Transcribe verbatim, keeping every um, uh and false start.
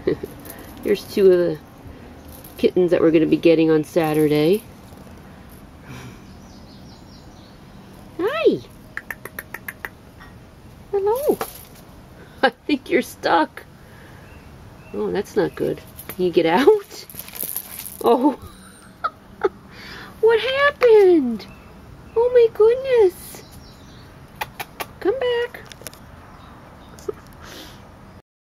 Here's two of the kittens that we're going to be getting on Saturday. Hi! Hello! I think you're stuck. Oh, that's not good. Can you get out? Oh! What happened? Oh my goodness! Come back.